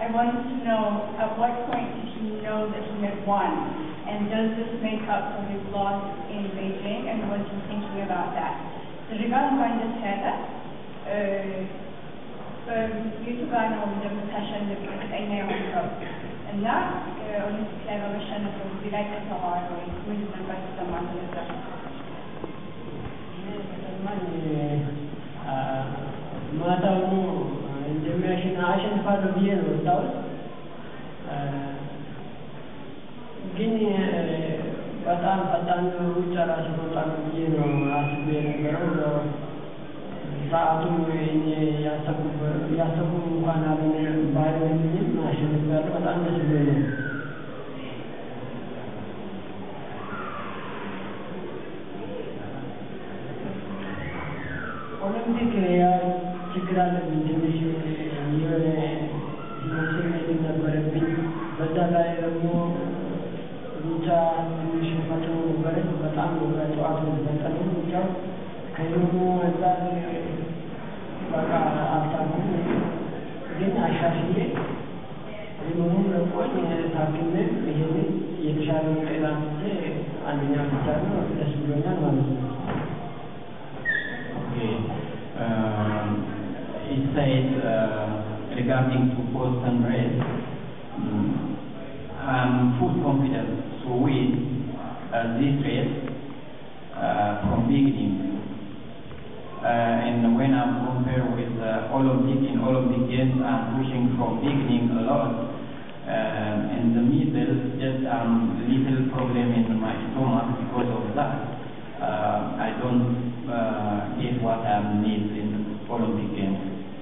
I wanted to know at what point did he know that he had won, and does this make up for his loss in Beijing, and was he thinking about that? ድርጋን ባንደሰተ በዩቱባን ነው እንደምታሸንፍ እርግጠኛ የሆንከው እና ኦሊምፒክ ላይ በመሸነፍ እዚህ ላይ ከተዋዋል ወይ ምን ነበር ተሰማህ? ማታውኑ አሸንፋለሁ ብዬ ነው የወጣሁት። ግን በጣም ፈጣን ሩጫ ራሱ እሮጣለሁ ብዬ ነው አስቤ የነበረው። ሰዓቱም እኔ ያሰብኩ እንኳን ባይሆንልኝም አሸንፌያለሁ። በጣም ደስ ብሎኛል። ኦሊምፒክ ችግር አለብኝ ትንሽ የሆነ ስሜት ነበረብኝ። በዛ ላይ ደግሞ ሩጫ ትንሽ ፈጥኖ ነበረ። በጣም በጠዋት ፈጠነ ሩጫው። ከህመሙ አንፃር በቃ አልቻልኩም። ግን አሻሽዬ ህመሙን ለቆኝ ታክሜ ይሄንን የተሻለ ውጤት አምጥቼ አንደኛ ወጥቻለሁ። ደስ ብሎኛል ማለት ነው። He said regarding to Boston race, I'm full confident to win this race from beginning. And when I'm compared with in Olympic Games, I'm pushing from beginning a lot. In the middle, just little problem in my stomach because of that. I don't get what I need in Olympic Games.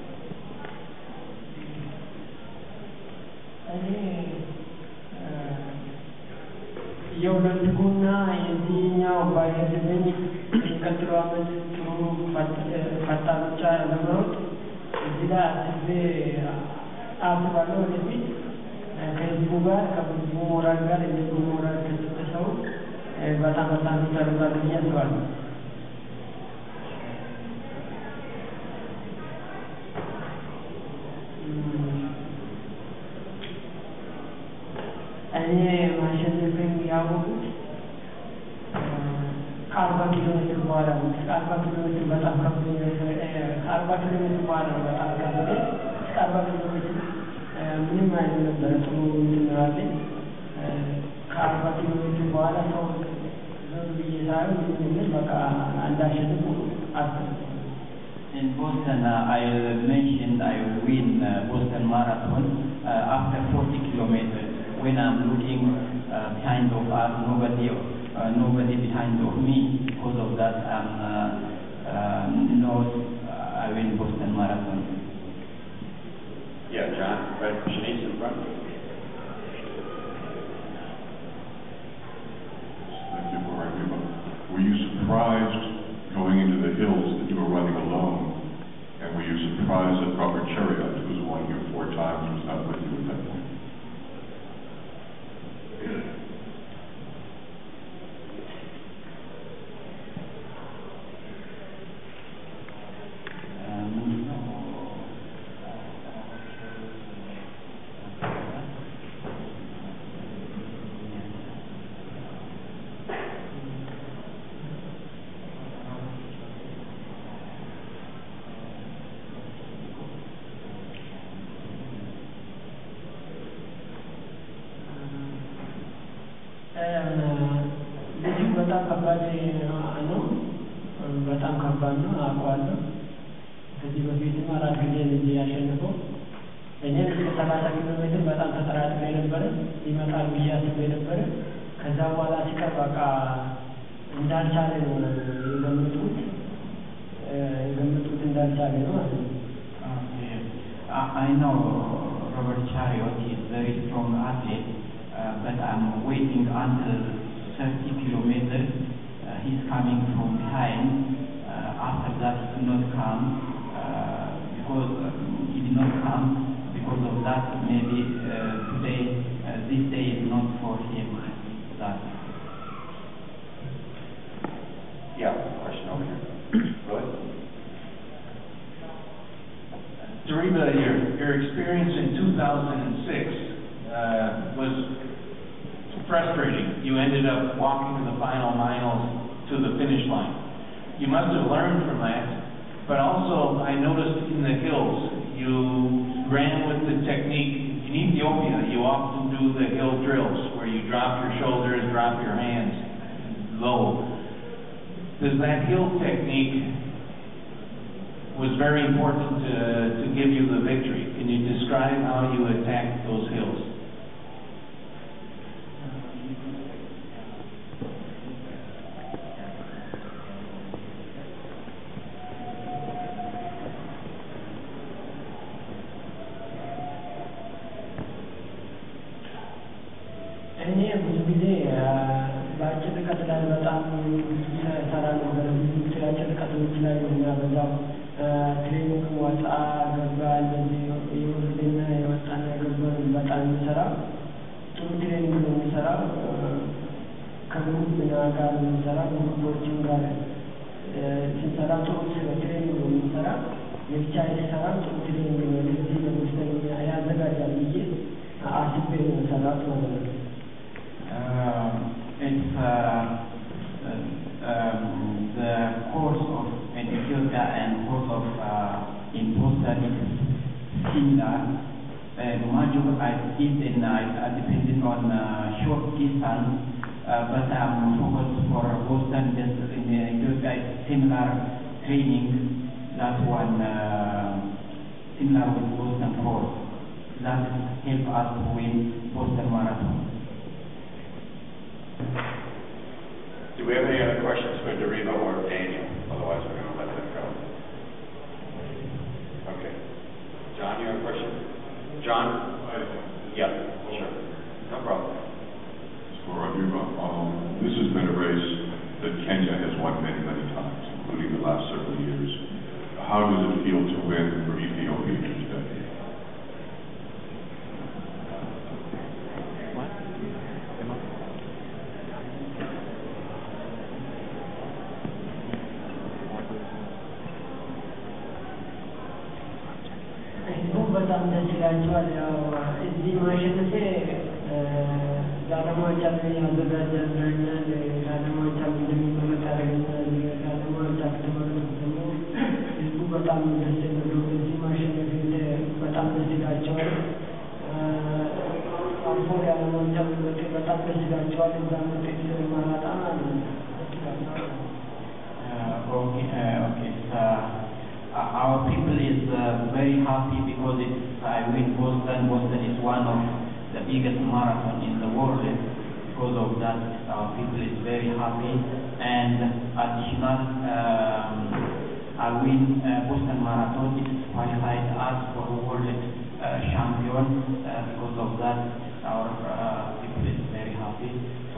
የኦሎምፒኩና የዚህኛው ባይሄድልኝ የሚቀጥለው ዓመት ጥሩ ፈጣን ሩጫ ለመሮጥ እዚህ ላይ አስባለሁ። ወደፊት ከህዝቡ ጋር ከህዝቡ ሞራል ጋር የህዝቡ ሞራል ከሰጠ ሰው በጣም ፈጣን ሩጫ እሮጣለሁ ብዬ አስባለሁ። እኔ ማሸነፌን ያወቁት ከ40 ኪሎ ሜትር በኋላ ነው። ከ40 ኪሎ ሜትር በጣም ከብዶኝ ከ40 ኪሎ ሜትር በኋላ ነው በጣም ከብዶኝ። እስከ 40 ኪሎ ሜትር ምንም አይነት ነበረ ጥሩ እንትን ከ40 ኪሎ ሜትር በኋላ ሰው ዞር ብዬ ሳየው ምንም በቃ እንዳሸንፍ አስብ። In Boston, I mentioned I will win Boston Marathon after 40 kilometers. When I'm looking behind of us, nobody behind of me. Because of that, I win Boston Marathon. Yeah, John, right, Shanice in front. Thank you, Mark. Were you surprised going into the hills that you were running alone? And were you surprised that Robert Chariot, who's won here 4 times, was not with you at that point? ልጁ በጣም ከባድ ነው። በጣም ከባድ ነው አውቀዋለሁ። ከዚህ በፊትም 4 ጊዜ ልጅ ያሸነፈው። እኔ እስከ 30 ኪሎ ሜትር በጣም ተጠራጥሬ ነበረ ይመጣል ብዬ አስቤ ነበረ። ከዛ በኋላ ሲቀር በቃ እንዳልቻለ ነው የገመቱት እንዳልቻለ ነው ማለት ነው። I know Robert Chariot is very strong athlete, but I'm waiting until 30 kilometers. He's coming from behind. After that, he did not come because of that. Maybe today, this day is not for him. That. Yeah, question over here. Go ahead. Deriva, your experience in 2006 was frustrating. You ended up walking the final miles to the finish line. You must have learned from that, but also I noticed in the hills you ran with the technique. In Ethiopia, you often do the hill drills where you drop your shoulders, drop your hands low. Does that hill technique was very important to give you the victory? Can you describe how you attacked those hills? እኔ ብዙ ጊዜ በአጭር ርቀት ላይ በጣም ሰራ ነበር። ብዙ አጭር ርቀቶች ላይ የሚያበዛው ትሬኒንግ ወጣ ገባ እንደዚህ የወረደና የወጣና የገባን በጣም የሚሰራው ጥሩ ትሬኒንግ ነው የሚሰራው። ከግሩፕ ጋር የሚሰራው ግሩፖችን ጋር ሲሰራ ጥሩ ትሬኒንግ ነው የሚሰራ። የብቻ የተሰራ ጥሩ ትሬኒንግ ነው። ለዚህ ለምሳሌ ያዘጋጃል ብዬ አስቤ ነው የሰራሁት ማለት ነው። It's the course of Ethiopia and course of in Boston is similar. Module I did and I depended on short distance, but I'm focused for Boston. Just in Ethiopia, it's similar training. That one similar with Boston course. That help us to win Boston Marathon. Do we have any other questions for Deriva or Daniel? Otherwise, we're going to let them go. Okay. John, you have a question? John? Yeah, sure. No problem. For Deriva, this has been a race that Kenya has won many, many times, including the last several years. How does it feel to win for Ethiopia today? በጣም ደስ ይላቸዋል። ያው እዚህ ማሸነፌ ለዓለማዎች ያዘጋጃል ብለኛል። ለዓለማዎች እንደሚመረጥ ያደርገኛል። ለዓለማዎች ከተመረጡ ደግሞ ህዝቡ በጣም ደስ የሚለው እዚህ ማሸነፌ በጣም ደስ ይላቸዋል። አልፎ ለዓለማዎች መመረጤ በጣም ደስ ይላቸዋል። እዛ መጤት ማራጣ ማለት ነው። Our people is very happy because I win Boston. Boston is one of the biggest marathon in the world. Because of that, our people is very happy. And additional, I win Boston Marathon. It qualified us for world champion. Because of that, our people is very happy.